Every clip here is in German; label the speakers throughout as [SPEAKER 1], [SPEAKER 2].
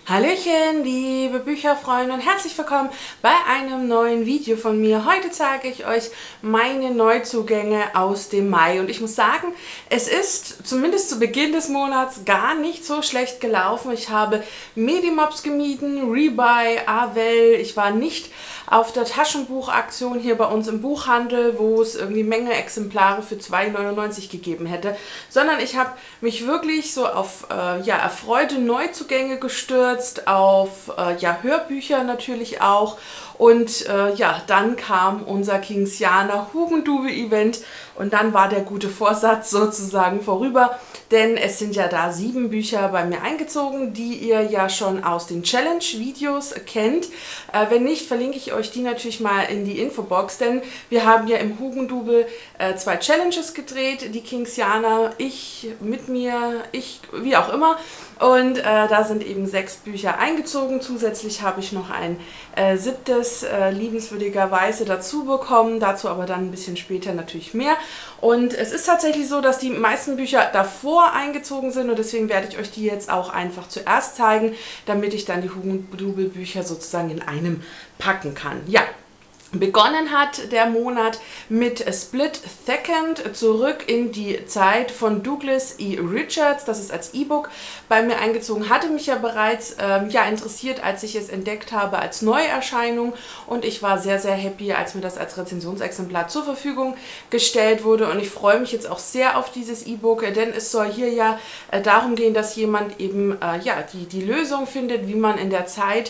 [SPEAKER 1] Hallöchen, liebe Bücherfreunde und herzlich willkommen bei einem neuen Video von mir. Heute zeige ich euch meine Neuzugänge aus dem Mai und ich muss sagen, es ist zumindest zu Beginn des Monats gar nicht so schlecht gelaufen. Ich habe Medimobs gemieden, Rebuy, Avell, ich war nicht auf der Taschenbuchaktion hier bei uns im Buchhandel, wo es irgendwie Menge Exemplare für 2,99 € gegeben hätte, sondern ich habe mich wirklich so auf erfreute Neuzugänge gestürzt, auf Hörbücher natürlich auch. Und dann kam unser Kingsianer Hugendubel-Event und dann war der gute Vorsatz sozusagen vorüber, denn es sind ja da 7 Bücher bei mir eingezogen, die ihr ja schon aus den Challenge-Videos kennt. Wenn nicht, verlinke ich euch die natürlich mal in die Infobox, denn wir haben ja im Hugendubel 2 Challenges gedreht, die Kingsianer, ich mit mir, ich wie auch immer. Und da sind eben 6 Bücher eingezogen. Zusätzlich habe ich noch ein 7. liebenswürdigerweise dazu bekommen. Dazu aber dann ein bisschen später natürlich mehr. Und es ist tatsächlich so, dass die meisten Bücher davor eingezogen sind. Und deswegen werde ich euch die jetzt auch einfach zuerst zeigen, damit ich dann die Hugendubel-Bücher sozusagen in einem packen kann. Ja. Begonnen hat der Monat mit Split Second, zurück in die Zeit von Douglas E. Richards. Das ist als E-Book bei mir eingezogen. Hatte mich ja bereits interessiert, als ich es entdeckt habe als Neuerscheinung. Und ich war sehr, sehr happy, als mir das als Rezensionsexemplar zur Verfügung gestellt wurde. Und ich freue mich jetzt auch sehr auf dieses E-Book, denn es soll hier ja darum gehen, dass jemand eben die Lösung findet, wie man in der Zeit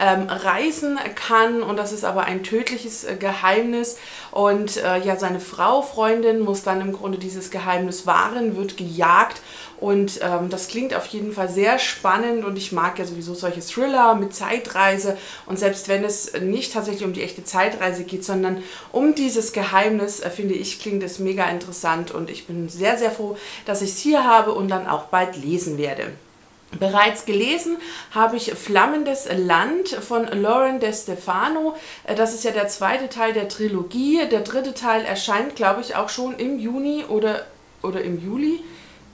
[SPEAKER 1] reisen kann. Und das ist aber ein tödliches Geheimnis und seine Freundin muss dann im Grunde dieses Geheimnis wahren, wird gejagt und das klingt auf jeden Fall sehr spannend und ich mag ja sowieso solche Thriller mit Zeitreise und selbst wenn es nicht tatsächlich um die echte Zeitreise geht, sondern um dieses Geheimnis, finde ich, klingt es mega interessant und ich bin sehr, sehr froh, dass ich es hier habe und dann auch bald lesen werde. Bereits gelesen habe ich Flammendes Land von Lauren De Stefano. Das ist ja der 2. Teil der Trilogie. Der 3. Teil erscheint, glaube ich, auch schon im Juni oder im Juli.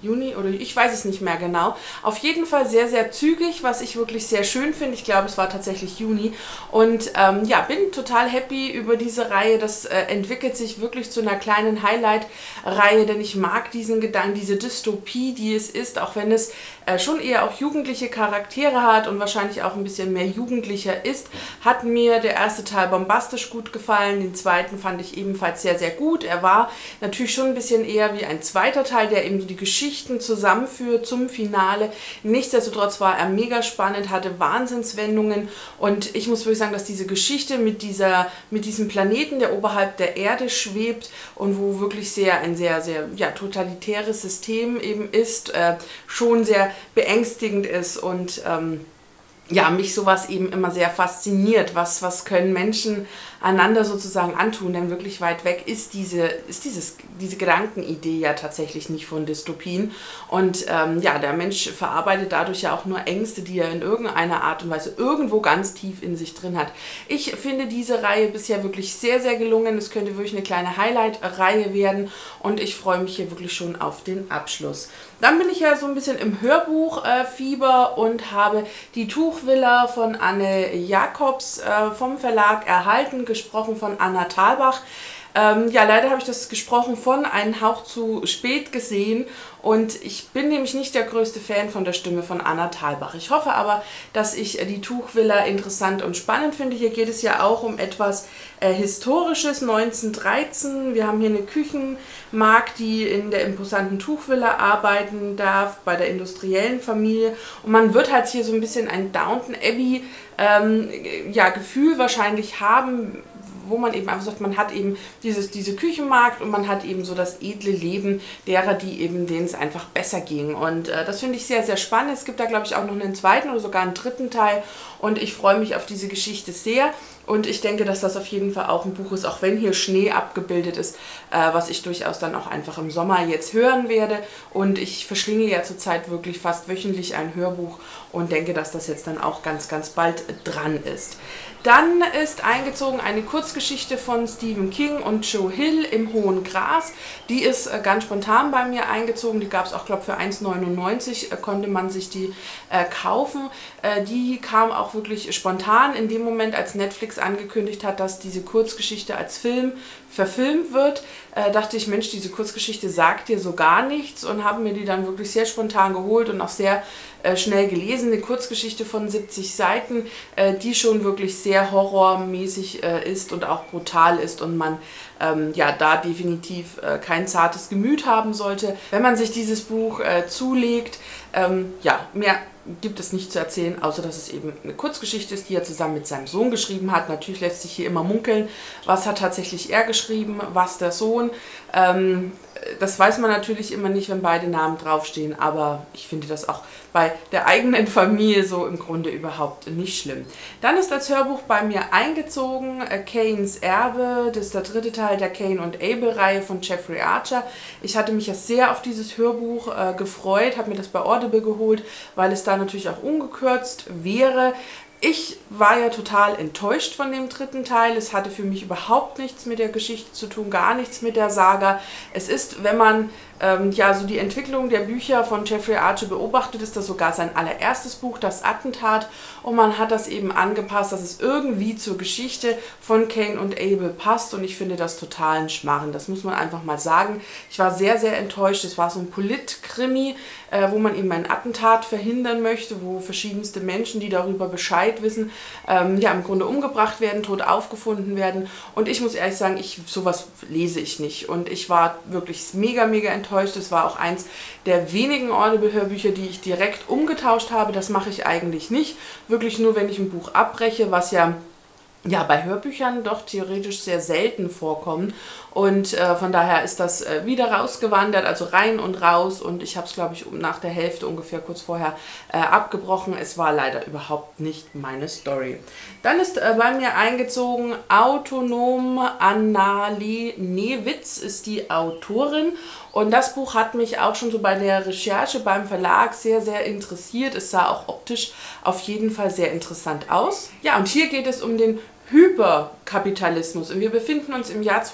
[SPEAKER 1] Ich weiß es nicht mehr genau. Auf jeden Fall sehr, sehr zügig, was ich wirklich sehr schön finde. Ich glaube, es war tatsächlich Juni. Und bin total happy über diese Reihe. Das entwickelt sich wirklich zu einer kleinen Highlight-Reihe, denn ich mag diesen Gedanken, diese Dystopie, die es ist, auch wenn es schon eher auch jugendliche Charaktere hat und wahrscheinlich auch ein bisschen mehr jugendlicher ist, hat mir der 1. Teil bombastisch gut gefallen. Den 2. fand ich ebenfalls sehr, sehr gut. Er war natürlich schon ein bisschen eher wie ein 2. Teil, der eben so die Geschichten zusammenführt zum Finale. Nichtsdestotrotz war er mega spannend, hatte Wahnsinnswendungen und ich muss wirklich sagen, dass diese Geschichte mit diesem Planeten, der oberhalb der Erde schwebt und wo wirklich ein sehr, sehr totalitäres System eben ist, schon sehr beängstigend ist und mich sowas eben immer sehr fasziniert. Was können Menschen einander sozusagen antun, denn wirklich weit weg ist diese Gedankenidee ja tatsächlich nicht von Dystopien. Und der Mensch verarbeitet dadurch ja auch nur Ängste, die er in irgendeiner Art und Weise irgendwo ganz tief in sich drin hat. Ich finde diese Reihe bisher wirklich sehr, sehr gelungen. Es könnte wirklich eine kleine Highlight-Reihe werden und ich freue mich hier wirklich schon auf den Abschluss. Dann bin ich ja so ein bisschen im Hörbuchfieber und habe die Tuchvilla von Anne Jacobs vom Verlag erhalten, gesprochen von Anna Thalbach. Leider habe ich das gesprochen von Einen Hauch zu spät gesehen und ich bin nämlich nicht der größte Fan von der Stimme von Anna Thalbach. Ich hoffe aber, dass ich die Tuchvilla interessant und spannend finde. Hier geht es ja auch um etwas Historisches, 1913. Wir haben hier eine Küchenmagd, die in der imposanten Tuchvilla arbeiten darf, bei der industriellen Familie. Und man wird halt hier so ein bisschen ein Downton Abbey Gefühl wahrscheinlich haben, wo man eben einfach sagt, man hat eben diese Küchenmarkt und man hat eben so das edle Leben derer, denen es einfach besser ging. Und das finde ich sehr, sehr spannend. Es gibt da, glaube ich, auch noch einen 2. oder sogar einen 3. Teil und ich freue mich auf diese Geschichte sehr. Und ich denke, dass das auf jeden Fall auch ein Buch ist, auch wenn hier Schnee abgebildet ist, was ich durchaus dann auch einfach im Sommer jetzt hören werde. Und ich verschlinge ja zurzeit wirklich fast wöchentlich ein Hörbuch. und denke, dass das jetzt dann auch ganz, ganz bald dran ist. Dann ist eingezogen eine Kurzgeschichte von Stephen King und Joe Hill, Im hohen Gras. Die ist ganz spontan bei mir eingezogen. Die gab es auch, glaube ich, für 1,99 konnte man sich die kaufen. Die kam auch wirklich spontan in dem Moment, als Netflix angekündigt hat, dass diese Kurzgeschichte als Film verfilmt wird. Dachte ich, Mensch, diese Kurzgeschichte sagt dir so gar nichts, und habe mir die dann wirklich sehr spontan geholt und auch sehr schnell gelesen. Eine Kurzgeschichte von 70 Seiten, die schon wirklich sehr horrormäßig ist und auch brutal ist, und man ja da definitiv kein zartes Gemüt haben sollte, wenn man sich dieses Buch zulegt. Ja, mehr gibt es nicht zu erzählen, außer dass es eben eine Kurzgeschichte ist, die er zusammen mit seinem Sohn geschrieben hat. Natürlich lässt sich hier immer munkeln, was hat tatsächlich er geschrieben, was der Sohn. Das weiß man natürlich immer nicht, wenn beide Namen draufstehen, aber ich finde das auch bei der eigenen Familie so im Grunde überhaupt nicht schlimm. Dann ist als Hörbuch bei mir eingezogen Cains Erbe, das ist der dritte Teil der Cain und Abel-Reihe von Jeffrey Archer. Ich hatte mich ja sehr auf dieses Hörbuch gefreut, habe mir das bei Audible geholt, weil es da natürlich auch ungekürzt wäre. Ich war ja total enttäuscht von dem dritten Teil. Es hatte für mich überhaupt nichts mit der Geschichte zu tun, gar nichts mit der Saga. Es ist, wenn man ja so die Entwicklung der Bücher von Jeffrey Archer beobachtet, ist das sogar sein allererstes Buch, Das Attentat, und man hat das eben angepasst, dass es irgendwie zur Geschichte von Cain und Abel passt, und ich finde das total ein Schmarren. Das muss man einfach mal sagen. Ich war sehr, sehr enttäuscht. Es war so ein Politkrimi, wo man eben ein Attentat verhindern möchte, wo verschiedenste Menschen, die darüber Bescheid wissen, ja im Grunde umgebracht werden, tot aufgefunden werden, und ich muss ehrlich sagen, sowas lese ich nicht, und ich war wirklich mega, mega enttäuscht. Es war auch eins der wenigen Audible-Hörbücher, die ich direkt umgetauscht habe. Das mache ich eigentlich nicht. Wirklich nur, wenn ich ein Buch abbreche, was ja bei Hörbüchern doch theoretisch sehr selten vorkommen. Und von daher ist das wieder rausgewandert, also rein und raus. Und ich habe es, glaube ich, nach der Hälfte ungefähr kurz vorher abgebrochen. Es war leider überhaupt nicht meine Story. Dann ist bei mir eingezogen Autonom. Annali Newitz ist die Autorin. Und das Buch hat mich auch schon so bei der Recherche beim Verlag sehr, sehr interessiert. Es sah auch optisch auf jeden Fall sehr interessant aus. Ja, und hier geht es um den Hyperkapitalismus. Und wir befinden uns im Jahr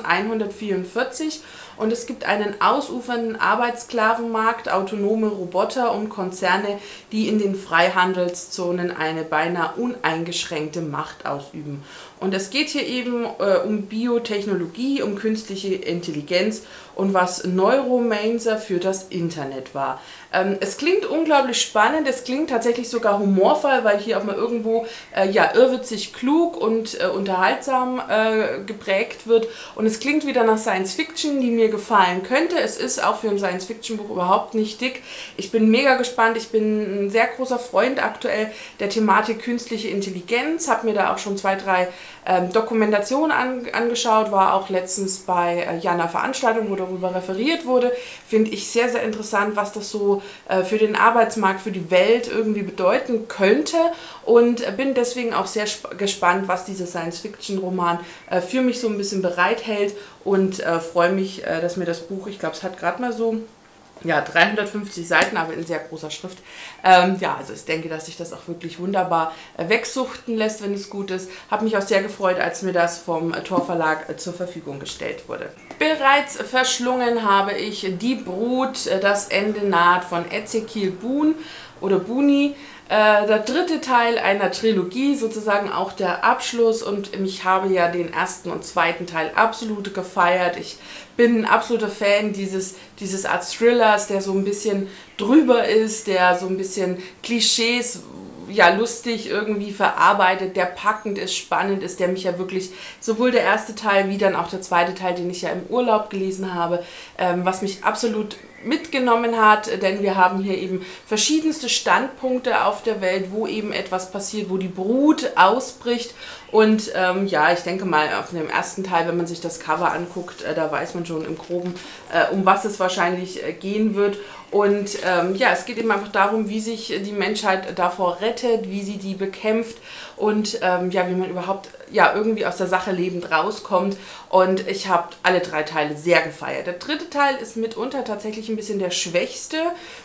[SPEAKER 1] 2144, und es gibt einen ausufernden Arbeitssklavenmarkt, autonome Roboter und Konzerne, die in den Freihandelszonen eine beinahe uneingeschränkte Macht ausüben. Und es geht hier eben um Biotechnologie, um künstliche Intelligenz und was Neuromancer für das Internet war. Es klingt unglaublich spannend, es klingt tatsächlich sogar humorvoll, weil hier auch mal irgendwo ja, irrwitzig, klug und unterhaltsam geprägt wird. Und es klingt wieder nach Science Fiction, die mir gefallen könnte. Es ist auch für ein Science Fiction Buch überhaupt nicht dick. Ich bin mega gespannt, ich bin ein sehr großer Freund aktuell der Thematik künstliche Intelligenz, habe mir da auch schon 2, 3 Dokumentationen angeschaut, war auch letztens bei einer Veranstaltung, wo darüber referiert wurde. Finde ich sehr, sehr interessant, was das so für den Arbeitsmarkt, für die Welt irgendwie bedeuten könnte, und bin deswegen auch sehr gespannt, was dieser Science-Fiction-Roman für mich so ein bisschen bereithält, und freue mich, dass mir das Buch, ich glaube, es hat gerade mal so ja, 350 Seiten, aber in sehr großer Schrift. Ja, also ich denke, dass sich das auch wirklich wunderbar wegsuchten lässt, wenn es gut ist. Habe mich auch sehr gefreut, als mir das vom Tor Verlag zur Verfügung gestellt wurde. Bereits verschlungen habe ich Die Brut, das Ende naht von Ezekiel Boone oder Buni. Der dritte Teil einer Trilogie, sozusagen auch der Abschluss, und ich habe ja den ersten und zweiten Teil absolut gefeiert. Ich bin ein absoluter Fan dieses Art Thrillers, der so ein bisschen drüber ist, der so ein bisschen Klischees ja lustig irgendwie verarbeitet, der packend ist, spannend ist, der mich ja wirklich, sowohl der erste Teil wie dann auch der zweite Teil, den ich ja im Urlaub gelesen habe, was mich absolut mitgenommen hat, denn wir haben hier eben verschiedenste Standpunkte auf der Welt, wo eben etwas passiert, wo die Brut ausbricht, und ja, ich denke mal, auf dem ersten Teil, wenn man sich das Cover anguckt, da weiß man schon im Groben, um was es wahrscheinlich gehen wird. Und ja, es geht eben einfach darum, wie sich die Menschheit davor rettet, wie sie die bekämpft, und ja, wie man überhaupt ja irgendwie aus der Sache lebend rauskommt. Und ich habe alle 3 Teile sehr gefeiert. Der dritte Teil ist mitunter tatsächlich ein bisschen der schwächste.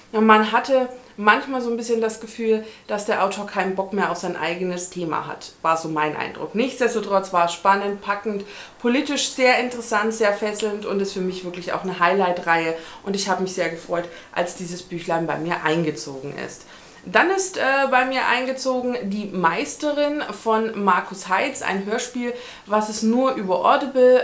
[SPEAKER 1] man hatte manchmal so ein bisschen das Gefühl, dass der Autor keinen Bock mehr auf sein eigenes Thema hat. War so mein Eindruck. Nichtsdestotrotz war es spannend, packend, politisch sehr interessant, sehr fesselnd und ist für mich wirklich auch eine Highlight-Reihe. Und ich habe mich sehr gefreut, als dieses Büchlein bei mir eingezogen ist. Dann ist bei mir eingezogen Die Meisterin von Markus Heitz, ein Hörspiel, was es nur über Audible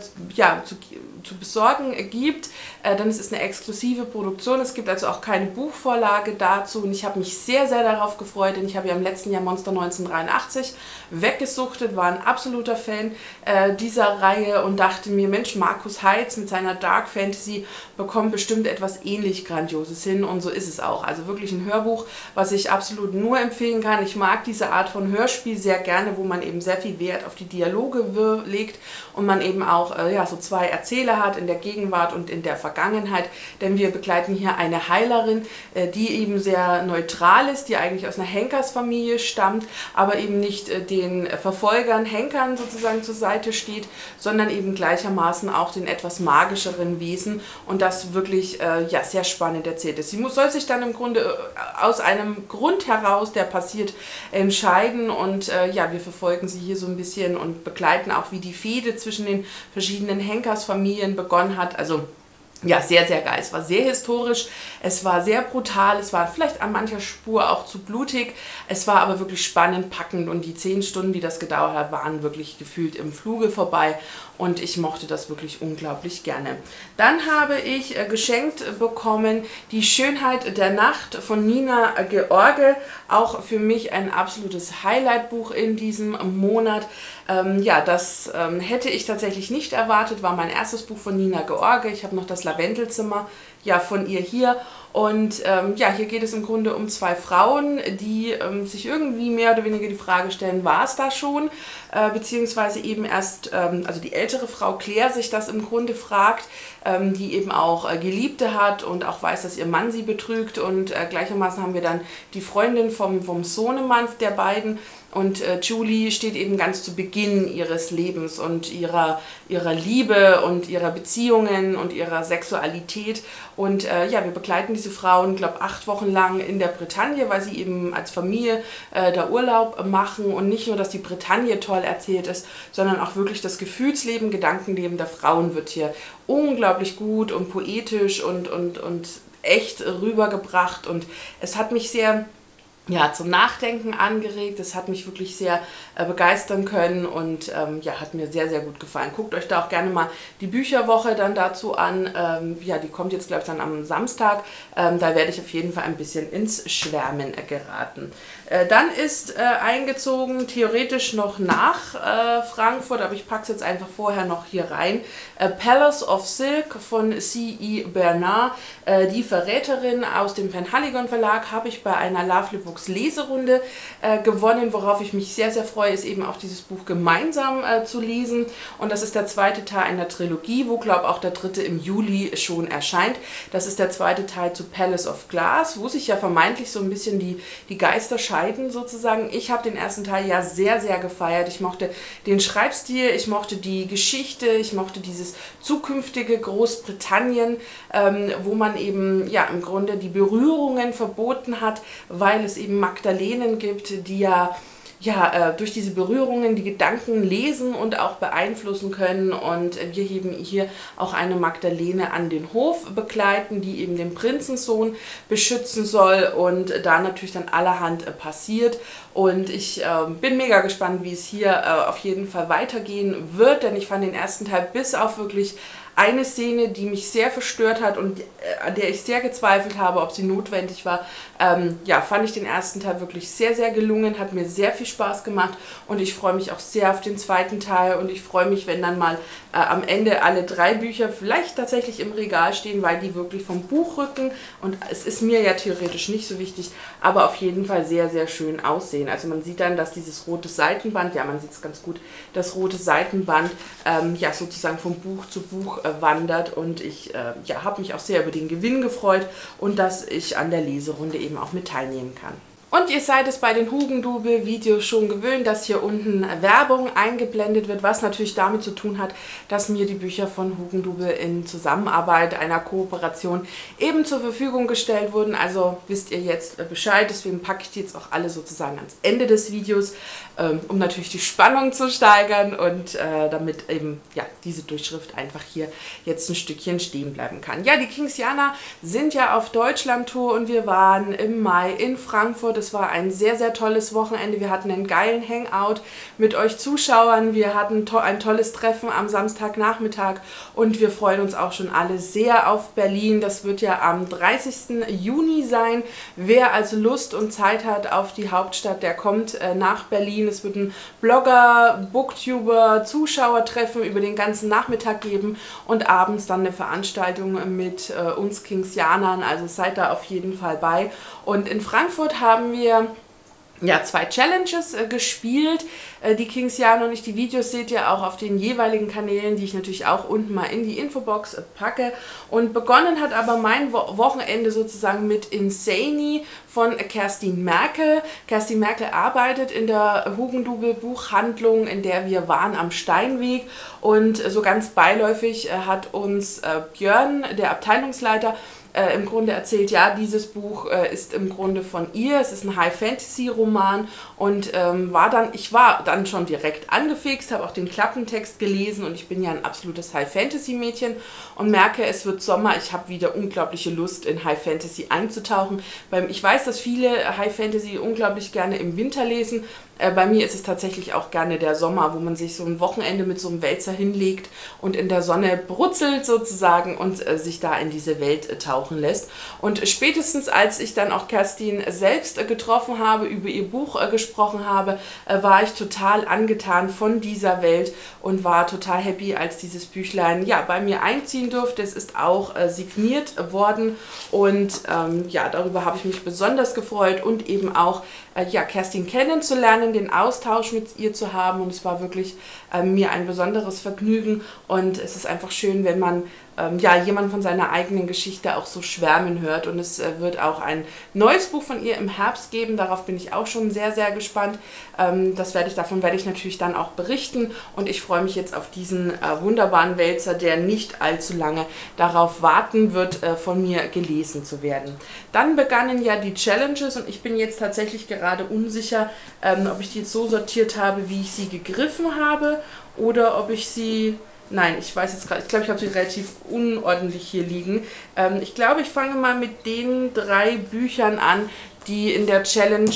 [SPEAKER 1] zu besorgen gibt. Denn es ist eine exklusive Produktion, es gibt also auch keine Buchvorlage dazu und ich habe mich sehr, sehr darauf gefreut, denn ich habe ja im letzten Jahr Monster 1983 weggesuchtet, war ein absoluter Fan dieser Reihe und dachte mir, Mensch, Markus Heitz mit seiner Dark Fantasy bekommt bestimmt etwas ähnlich Grandioses hin und so ist es auch. Also wirklich ein Hörbuch, was ich absolut nur empfehlen kann. Ich mag diese Art von Hörspiel sehr gerne, wo man eben sehr viel Wert auf die Dialoge legt und man eben auch so zwei Erzähler hat in der Gegenwart und in der Vergangenheit, denn wir begleiten hier eine Heilerin, die eben sehr neutral ist, die eigentlich aus einer Henkersfamilie stammt, aber eben nicht den Verfolgern, Henkern sozusagen zur Seite steht, sondern eben gleichermaßen auch den etwas magischeren Wesen und das wirklich sehr spannend erzählt ist. Sie soll sich dann im Grunde aus einem Grund heraus, der passiert, entscheiden und wir verfolgen sie hier so ein bisschen und begleiten auch, wie die Fehde zwischen den verschiedenen Henkersfamilien begonnen hat. Also ja, sehr, sehr geil. Es war sehr historisch, es war sehr brutal, es war vielleicht an mancher Spur auch zu blutig, es war aber wirklich spannend, packend und die 10 Stunden, die das gedauert hat, waren wirklich gefühlt im Fluge vorbei und ich mochte das wirklich unglaublich gerne. Dann habe ich geschenkt bekommen Die Schönheit der Nacht von Nina George, auch für mich ein absolutes Highlight-Buch in diesem Monat. Das hätte ich tatsächlich nicht erwartet, war mein erstes Buch von Nina George. Ich habe noch das Lavendelzimmer von ihr hier und hier geht es im Grunde um 2 Frauen, die sich irgendwie mehr oder weniger die Frage stellen, war es da schon? Beziehungsweise eben erst, also die ältere Frau Claire sich das im Grunde fragt, die eben auch Geliebte hat und auch weiß, dass ihr Mann sie betrügt und gleichermaßen haben wir dann die Freundin vom Sohnemann der beiden. Und Julie steht eben ganz zu Beginn ihres Lebens und ihrer Liebe und ihrer Beziehungen und ihrer Sexualität. Und wir begleiten diese Frauen, glaube 8 Wochen lang in der Bretagne, weil sie eben als Familie da Urlaub machen. Und nicht nur, dass die Bretagne toll erzählt ist, sondern auch wirklich das Gefühlsleben, Gedankenleben der Frauen wird hier unglaublich gut und poetisch und echt rübergebracht. Und es hat mich sehr zum Nachdenken angeregt. Das hat mich wirklich sehr begeistern können und hat mir sehr, sehr gut gefallen. Guckt euch da auch gerne mal die Bücherwoche dann dazu an. Die kommt jetzt, glaube ich, dann am Samstag. Da werde ich auf jeden Fall ein bisschen ins Schwärmen geraten. Dann ist eingezogen, theoretisch noch nach Frankfurt, aber ich packe es jetzt einfach vorher noch hier rein. Palace of Silk von C.E. Bernard. Die Verräterin aus dem Penhaligon Verlag habe ich bei einer Lovely Books Leserunde gewonnen, worauf ich mich sehr, sehr freue, ist eben auch dieses Buch gemeinsam zu lesen. Und das ist der 2. Teil einer Trilogie, wo, glaube ich, auch der 3. im Juli schon erscheint. Das ist der 2. Teil zu Palace of Glass, wo sich ja vermeintlich so ein bisschen die Geister scheiden sozusagen. Ich habe den 1. Teil ja sehr, sehr gefeiert. Ich mochte den Schreibstil, ich mochte die Geschichte, ich mochte dieses zukünftige Großbritannien, wo man eben im Grunde die Berührungen verboten hat, weil es eben Magdalenen gibt, die durch diese Berührungen die Gedanken lesen und auch beeinflussen können und wir eben hier auch eine Magdalene an den Hof begleiten, die eben den Prinzensohn beschützen soll und da natürlich dann allerhand passiert und ich bin mega gespannt, wie es hier auf jeden Fall weitergehen wird, denn ich fand den 1. Teil bis auf wirklich eine Szene, die mich sehr verstört hat und an der ich sehr gezweifelt habe, ob sie notwendig war, fand ich den 1. Teil wirklich sehr, sehr gelungen, hat mir sehr viel Spaß gemacht und ich freue mich auch sehr auf den 2. Teil und ich freue mich, wenn dann mal am Ende alle 3 Bücher vielleicht tatsächlich im Regal stehen, weil die wirklich vom Buchrücken und es ist mir ja theoretisch nicht so wichtig, aber auf jeden Fall sehr, sehr schön aussehen. Also man sieht dann, dass dieses rote Seitenband, man sieht es ganz gut, das rote Seitenband sozusagen vom Buch zu Buch wandert und ich habe mich auch sehr über den Gewinn gefreut und dass ich an der Leserunde eben auch mit teilnehmen kann. Und ihr seid es bei den Hugendubel-Videos schon gewöhnt, dass hier unten Werbung eingeblendet wird, was natürlich damit zu tun hat, dass mir die Bücher von Hugendubel in Zusammenarbeit, einer Kooperation eben zur Verfügung gestellt wurden. Also wisst ihr jetzt Bescheid, deswegen packe ich die jetzt auch alle sozusagen ans Ende des Videos, um natürlich die Spannung zu steigern und damit eben ja diese Durchschrift einfach hier jetzt ein Stückchen stehen bleiben kann. Ja, die Kingsianer sind ja auf Deutschland-Tour und wir waren im Mai in Frankfurt. Es war ein sehr, sehr tolles Wochenende. Wir hatten einen geilen Hangout mit euch Zuschauern. Wir hatten ein tolles Treffen am Samstagnachmittag und wir freuen uns auch schon alle sehr auf Berlin. Das wird ja am 30. Juni sein. Wer also Lust und Zeit hat auf die Hauptstadt, der kommt nach Berlin. Es wird ein Blogger, Booktuber, Zuschauertreffen über den ganzen Nachmittag geben und abends dann eine Veranstaltung mit uns Kingsianern. Also seid da auf jeden Fall bei. Und in Frankfurt haben wir ja 2 Challenges gespielt. Die Kingsianer und ich, die Videos seht ihr auch auf den jeweiligen Kanälen, die ich natürlich auch unten mal in die Infobox packe. Und begonnen hat aber mein Wochenende sozusagen mit Insani von Kerstin Merkel. Kerstin Merkel arbeitet in der Hugendubel Buchhandlung, in der wir waren am Steinweg. Und so ganz beiläufig hat uns Björn, der Abteilungsleiter, im Grunde erzählt, ja, dieses Buch ist im Grunde von ihr, es ist ein High-Fantasy-Roman und ich war dann schon direkt angefixt, habe auch den Klappentext gelesen und ich bin ja ein absolutes High-Fantasy-Mädchen und merke, es wird Sommer, ich habe wieder unglaubliche Lust in High-Fantasy einzutauchen. Ich weiß, dass viele High-Fantasy unglaublich gerne im Winter lesen. Bei mir ist es tatsächlich auch gerne der Sommer, wo man sich so ein Wochenende mit so einem Wälzer hinlegt und in der Sonne brutzelt sozusagen und sich da in diese Welt tauchen lässt. Und spätestens als ich dann auch Kerstin selbst getroffen habe, über ihr Buch gesprochen habe, war ich total angetan von dieser Welt und war total happy, als dieses Büchlein ja bei mir einziehen durfte. Es ist auch signiert worden und ja, darüber habe ich mich besonders gefreut und eben auch ja, Kerstin kennenzulernen, den Austausch mit ihr zu haben und es war wirklich mir ein besonderes Vergnügen und es ist einfach schön, wenn man ja, jemand von seiner eigenen Geschichte auch so schwärmen hört und es wird auch ein neues Buch von ihr im Herbst geben, darauf bin ich auch schon sehr, sehr gespannt. Davon werde ich natürlich dann auch berichten und ich freue mich jetzt auf diesen wunderbaren Wälzer, der nicht allzu lange darauf warten wird, von mir gelesen zu werden. Dann begannen ja die Challenges und ich bin jetzt tatsächlich gerade unsicher, ob ich die jetzt so sortiert habe, wie ich sie gegriffen habe oder ob ich sie... Nein, ich weiß jetzt gerade, ich glaube, ich habe sie relativ unordentlich hier liegen. Ich glaube, ich fange mal mit den 3 Büchern an, die in der Challenge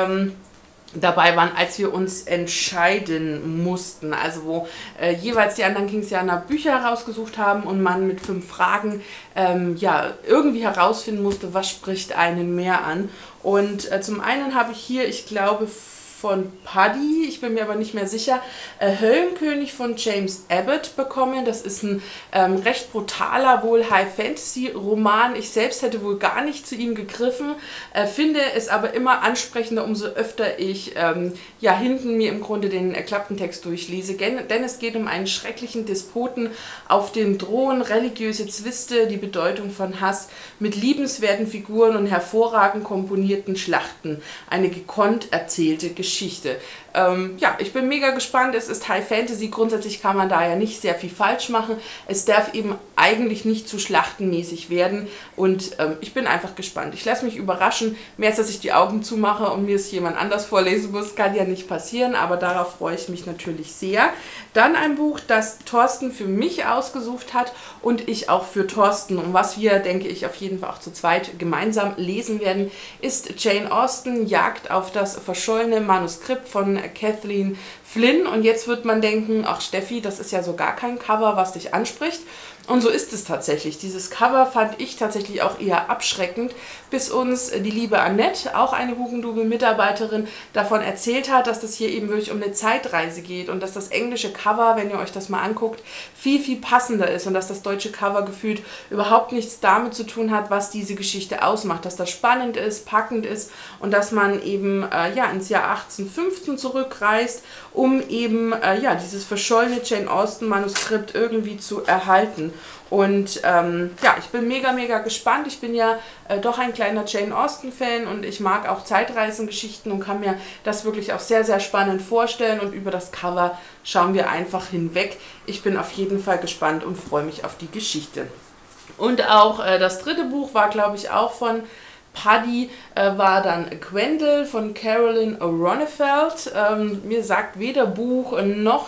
[SPEAKER 1] dabei waren, als wir uns entscheiden mussten. Also wo jeweils die anderen Kingsianer Bücher herausgesucht haben und man mit 5 Fragen ja, irgendwie herausfinden musste, was spricht einen mehr an. Und zum einen habe ich hier, ich glaube, von Paddy, ich bin mir aber nicht mehr sicher, Höllenkönig von James Abbott bekommen. Das ist ein recht brutaler, wohl High-Fantasy-Roman. Ich selbst hätte wohl gar nicht zu ihm gegriffen, finde es aber immer ansprechender, umso öfter ich ja hinten mir im Grunde den Klappentext durchlese. Denn es geht um einen schrecklichen Despoten auf dem Thron, religiöse Zwiste, die Bedeutung von Hass mit liebenswerten Figuren und hervorragend komponierten Schlachten. Eine gekonnt erzählte Geschichte. Ja, ich bin mega gespannt. Es ist High Fantasy. Grundsätzlich kann man da ja nicht sehr viel falsch machen. Es darf eben eigentlich nicht zu schlachtenmäßig werden. Und ich bin einfach gespannt. Ich lasse mich überraschen. Mehr als dass ich die Augen zumache und mir es jemand anders vorlesen muss, kann ja nicht passieren. Aber darauf freue ich mich natürlich sehr. Dann ein Buch, das Thorsten für mich ausgesucht hat und ich auch für Thorsten. Und was wir, denke ich, auf jeden Fall auch zu zweit gemeinsam lesen werden, ist Jane Austen, Jagd auf das verschollene Manuskript von Kathleen Flynn. Und jetzt wird man denken, ach Steffi, das ist ja so gar kein Cover, was dich anspricht. Und so ist es tatsächlich. Dieses Cover fand ich tatsächlich auch eher abschreckend, bis uns die liebe Annette, auch eine Hugendubel-Mitarbeiterin, davon erzählt hat, dass das hier eben wirklich um eine Zeitreise geht und dass das englische Cover, wenn ihr euch das mal anguckt, viel, viel passender ist und dass das deutsche Cover gefühlt überhaupt nichts damit zu tun hat, was diese Geschichte ausmacht. Dass das spannend ist, packend ist und dass man eben ja, ins Jahr 1815 zurückreist, um eben ja, dieses verschollene Jane Austen-Manuskript irgendwie zu erhalten. Und ja, ich bin mega, mega gespannt. Ich bin ja doch ein kleiner Jane Austen-Fan und ich mag auch Zeitreisengeschichten und kann mir das wirklich auch sehr, sehr spannend vorstellen. Und über das Cover schauen wir einfach hinweg. Ich bin auf jeden Fall gespannt und freue mich auf die Geschichte. Und auch das dritte Buch war, glaube ich, auch von Paddy, war dann Gwendol von Caroline Ronefeld. Mir sagt weder Buch noch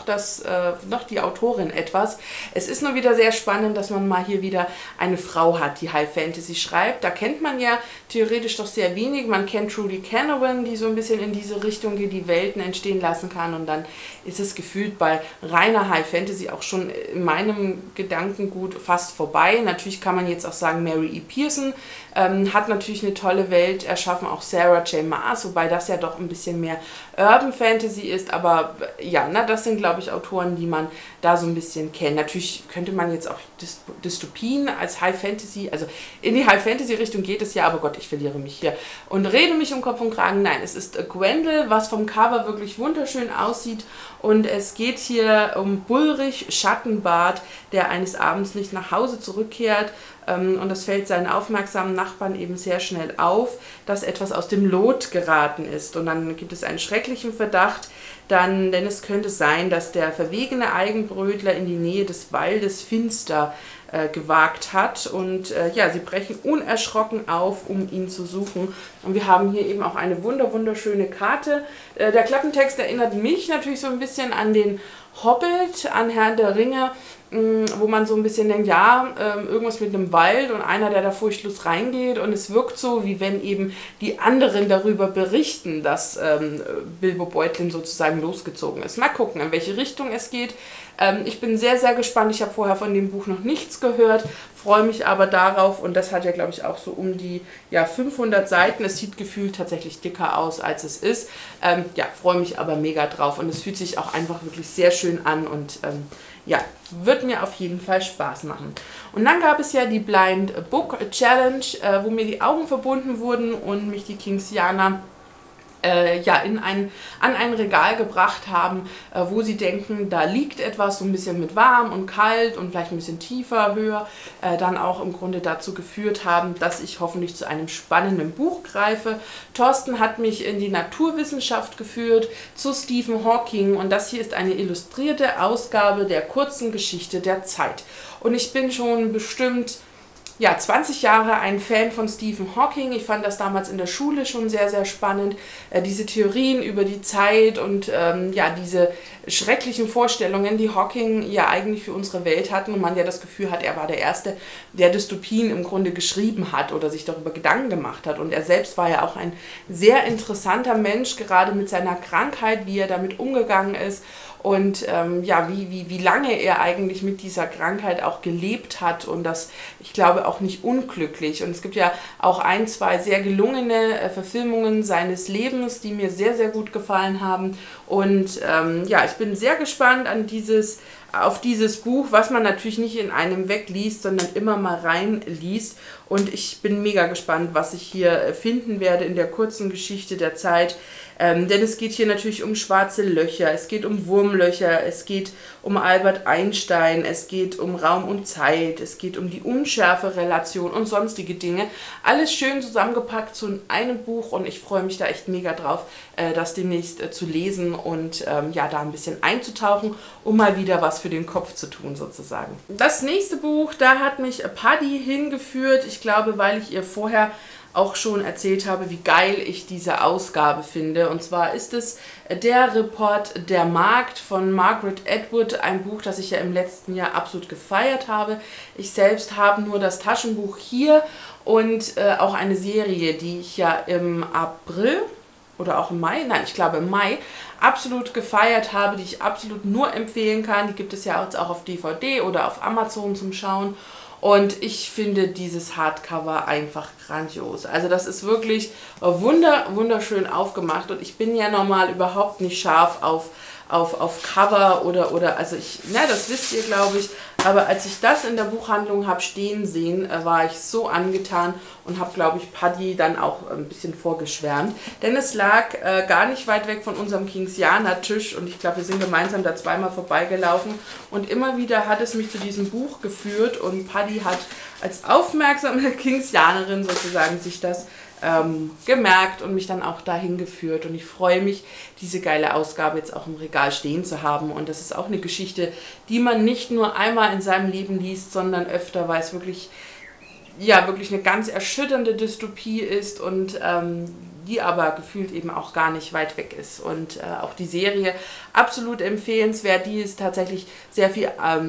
[SPEAKER 1] die Autorin etwas. Es ist nur wieder sehr spannend, dass man mal hier wieder eine Frau hat, die High Fantasy schreibt. Da kennt man ja theoretisch doch sehr wenig. Man kennt Trudy Canavan, die so ein bisschen in diese Richtung geht, die Welten entstehen lassen kann. Und dann ist es gefühlt bei reiner High Fantasy auch schon in meinem Gedankengut fast vorbei. Natürlich kann man jetzt auch sagen, Mary E. Pearson hat natürlich eine tolle Welt erschaffen, auch Sarah J. Maas, wobei das ja doch ein bisschen mehr Urban Fantasy ist, aber ja, das sind, glaube ich, Autoren, die man da so ein bisschen kennt. Natürlich könnte man jetzt auch Dystopien als High Fantasy, also in die High Fantasy Richtung geht es ja, aber Gott, ich verliere mich hier und rede mich um Kopf und Kragen. Nein, es ist Gwendol, was vom Cover wirklich wunderschön aussieht, und es geht hier um Bullrich Schattenbart, der eines Abends nicht nach Hause zurückkehrt. Und das fällt seinen aufmerksamen Nachbarn eben sehr schnell auf, dass etwas aus dem Lot geraten ist. Und dann gibt es einen schrecklichen Verdacht, denn es könnte sein, dass der verwegene Eigenbrötler in die Nähe des Waldes Finster gewagt hat. Und ja, sie brechen unerschrocken auf, um ihn zu suchen. Und wir haben hier eben auch eine wunderschöne Karte. Der Klappentext erinnert mich natürlich so ein bisschen an den Hobbit, an Herrn der Ringe, wo man so ein bisschen denkt, ja, irgendwas mit einem Wald und einer, der da furchtlos reingeht, und es wirkt so, wie wenn eben die anderen darüber berichten, dass Bilbo Beutlin sozusagen losgezogen ist. Mal gucken, in welche Richtung es geht. Ich bin sehr, sehr gespannt. Ich habe vorher von dem Buch noch nichts gehört, freue mich aber darauf, und das hat ja, glaube ich, auch so um die 500 Seiten. Es sieht gefühlt tatsächlich dicker aus, als es ist. Ja, freue mich aber mega drauf, und es fühlt sich auch einfach wirklich sehr schön an, und ja, wird mir auf jeden Einen Spaß machen. Und dann gab es ja die Blind Book Challenge, wo mir die Augen verbunden wurden und mich die Kingsianer ja, an ein Regal gebracht haben, wo sie denken, da liegt etwas, so ein bisschen mit warm und kalt und vielleicht ein bisschen tiefer, höher, dann auch im Grunde dazu geführt haben, dass ich hoffentlich zu einem spannenden Buch greife. Thorsten hat mich in die Naturwissenschaft geführt, zu Stephen Hawking, und das hier ist eine illustrierte Ausgabe der kurzen Geschichte der Zeit. Und ich bin schon bestimmt 20 Jahre ein Fan von Stephen Hawking. Ich fand das damals in der Schule schon sehr, sehr spannend. Diese Theorien über die Zeit und diese schrecklichen Vorstellungen, die Hawking ja eigentlich für unsere Welt hatten, und man ja das Gefühl hat, er war der Erste, der Dystopien im Grunde geschrieben hat oder sich darüber Gedanken gemacht hat. Und er selbst war ja auch ein sehr interessanter Mensch, gerade mit seiner Krankheit, wie er damit umgegangen ist. Und wie lange er eigentlich mit dieser Krankheit auch gelebt hat, und das, ich glaube, auch nicht unglücklich. Und es gibt ja auch ein, zwei sehr gelungene Verfilmungen seines Lebens, die mir sehr, sehr gut gefallen haben. Und ich bin sehr gespannt auf dieses Buch, was man natürlich nicht in einem wegliest, sondern immer mal reinliest. Und ich bin mega gespannt, was ich hier finden werde in der kurzen Geschichte der Zeit. Denn es geht hier natürlich um schwarze Löcher, es geht um Wurmlöcher, es geht um Albert Einstein, es geht um Raum und Zeit, es geht um die Unschärfe-Relation und sonstige Dinge. Alles schön zusammengepackt zu einem Buch, und ich freue mich da echt mega drauf, das demnächst zu lesen und da ein bisschen einzutauchen, um mal wieder was für den Kopf zu tun sozusagen. Das nächste Buch, da hat mich Paddy hingeführt, ich glaube, weil ich ihr vorher auch schon erzählt habe, wie geil ich diese Ausgabe finde. Und zwar ist es Der Report der Markt von Margaret Atwood, ein Buch, das ich ja im letzten Jahr absolut gefeiert habe. Ich selbst habe nur das Taschenbuch hier und auch eine Serie, die ich ja im April oder auch im Mai, nein, ich glaube im Mai, absolut gefeiert habe, die ich absolut nur empfehlen kann. Die gibt es ja auch auf DVD oder auf Amazon zum Schauen. Und ich finde dieses Hardcover einfach grandios. Also das ist wirklich wunderschön aufgemacht. Und ich bin ja normal überhaupt nicht scharf auf Cover oder also das wisst ihr, glaube ich. Aber als ich das in der Buchhandlung habe stehen sehen, war ich so angetan und habe, glaube ich, Paddy dann auch ein bisschen vorgeschwärmt. Denn es lag gar nicht weit weg von unserem Kingsianer-Tisch und ich glaube, wir sind gemeinsam da zweimal vorbeigelaufen. Und immer wieder hat es mich zu diesem Buch geführt und Paddy hat als aufmerksame Kingsianerin sozusagen sich das gemerkt und mich dann auch dahin geführt. Und ich freue mich, diese geile Ausgabe jetzt auch im Regal stehen zu haben. Und das ist auch eine Geschichte, die man nicht nur einmal in seinem Leben liest, sondern öfter, weil es wirklich, ja, wirklich eine ganz erschütternde Dystopie ist und die aber gefühlt eben auch gar nicht weit weg ist. Und auch die Serie absolut empfehlenswert. Die ist tatsächlich sehr viel,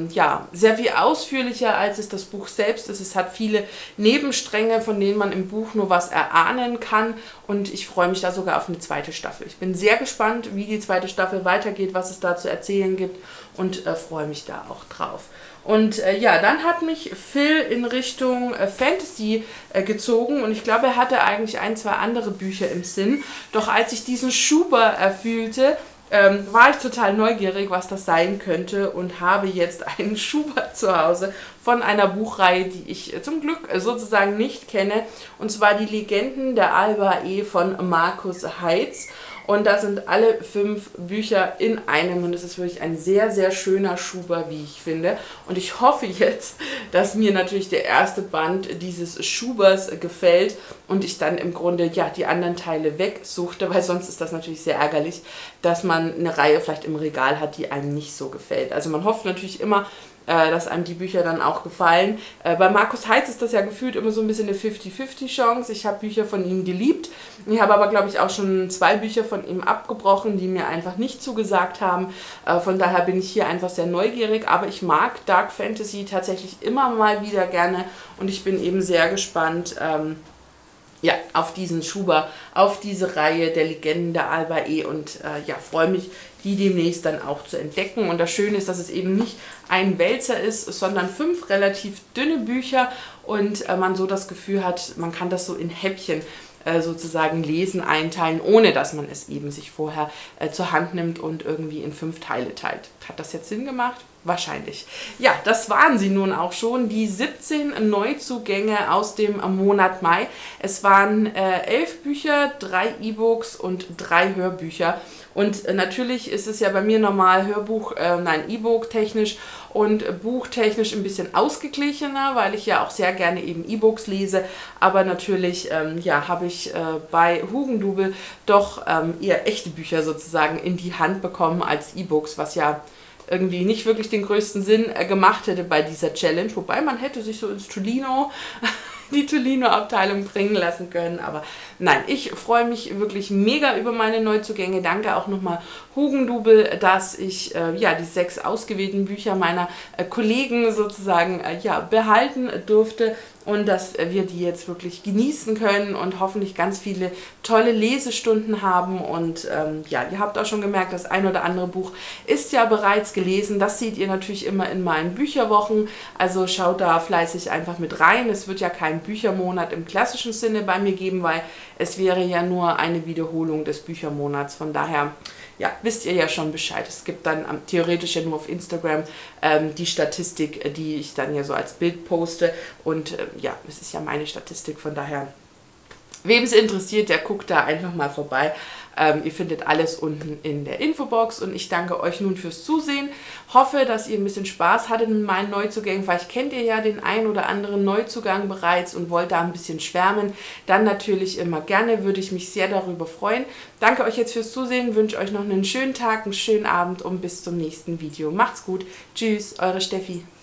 [SPEAKER 1] sehr viel ausführlicher, als es das Buch selbst ist. Es hat viele Nebenstränge, von denen man im Buch nur was erahnen kann. Und ich freue mich da sogar auf eine zweite Staffel. Ich bin sehr gespannt, wie die zweite Staffel weitergeht, was es da zu erzählen gibt und freue mich da auch drauf. Und ja, dann hat mich Phil in Richtung Fantasy gezogen und ich glaube, er hatte eigentlich ein, zwei andere Bücher im Sinn. Doch als ich diesen Schuber fühlte, war ich total neugierig, was das sein könnte und habe jetzt einen Schuber zu Hause von einer Buchreihe, die ich zum Glück sozusagen nicht kenne. Und zwar die Legenden der Alba E von Markus Heitz. Und da sind alle 5 Bücher in einem und es ist wirklich ein sehr, sehr schöner Schuber, wie ich finde. Und ich hoffe jetzt, dass mir natürlich der erste Band dieses Schubers gefällt und ich dann im Grunde ja die anderen Teile wegsuchte, weil sonst ist das natürlich sehr ärgerlich, dass man eine Reihe vielleicht im Regal hat, die einem nicht so gefällt. Also man hofft natürlich immer, dass einem die Bücher dann auch gefallen. Bei Markus Heitz ist das ja gefühlt immer so ein bisschen eine 50-50 Chance. Ich habe Bücher von ihm geliebt. Ich habe aber, glaube ich, auch schon 2 Bücher von ihm abgebrochen, die mir einfach nicht zugesagt haben. Von daher bin ich hier einfach sehr neugierig. Aber ich mag Dark Fantasy tatsächlich immer mal wieder gerne und ich bin eben sehr gespannt, ja, auf diesen Schuber, auf diese Reihe der Legenden der Alba E und ja, freue mich, die demnächst dann auch zu entdecken. Und das Schöne ist, dass es eben nicht ein Wälzer ist, sondern 5 relativ dünne Bücher und man so das Gefühl hat, man kann das so in Häppchen sozusagen lesen, einteilen, ohne dass man es eben sich vorher zur Hand nimmt und irgendwie in 5 Teile teilt. Hat das jetzt Sinn gemacht? Wahrscheinlich. Ja, das waren sie nun auch schon, die 17 Neuzugänge aus dem Monat Mai. Es waren 11 Bücher, 3 E-Books und 3 Hörbücher. Und natürlich ist es ja bei mir normal E-Book technisch und buchtechnisch ein bisschen ausgeglichener, weil ich ja auch sehr gerne eben E-Books lese. Aber natürlich ja, habe ich bei Hugendubel doch eher echte Bücher sozusagen in die Hand bekommen als E-Books, was ja irgendwie nicht wirklich den größten Sinn gemacht hätte bei dieser Challenge. Wobei man hätte sich so ins Tolino, die Tolino-Abteilung bringen lassen können. Aber nein, ich freue mich wirklich mega über meine Neuzugänge. Danke auch nochmal Hugendubel, dass ich ja, die 6 ausgewählten Bücher meiner Kollegen sozusagen ja, behalten durfte. Und dass wir die jetzt wirklich genießen können und hoffentlich ganz viele tolle Lesestunden haben. Und ja, ihr habt auch schon gemerkt, das ein oder andere Buch ist ja bereits gelesen. Das seht ihr natürlich immer in meinen Bücherwochen. Also schaut da fleißig einfach mit rein. Es wird ja keinen Büchermonat im klassischen Sinne bei mir geben, weil es wäre ja nur eine Wiederholung des Büchermonats. Von daher, ja, wisst ihr ja schon Bescheid. Es gibt dann theoretisch ja nur auf Instagram die Statistik, die ich dann ja so als Bild poste. Und ja, es ist ja meine Statistik, von daher, wem es interessiert, der guckt da einfach mal vorbei. Ihr findet alles unten in der Infobox und ich danke euch nun fürs Zusehen. Hoffe, dass ihr ein bisschen Spaß hattet mit meinen Neuzugängen. Vielleicht kennt ihr ja den ein oder anderen Neuzugang bereits und wollt da ein bisschen schwärmen. Dann natürlich immer gerne, würde ich mich sehr darüber freuen. Danke euch jetzt fürs Zusehen, wünsche euch noch einen schönen Tag, einen schönen Abend und bis zum nächsten Video. Macht's gut. Tschüss, eure Steffi.